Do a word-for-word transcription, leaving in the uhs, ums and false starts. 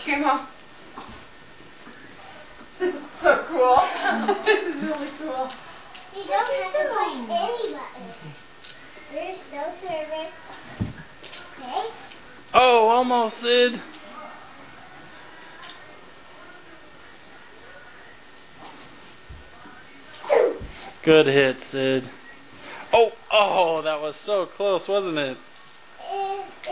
Grandma. This is so cool. This is really cool. You don't have to push any button. There's no server. Okay? Oh, almost, Sid. Good hit, Sid. Oh, oh, that was so close, wasn't it?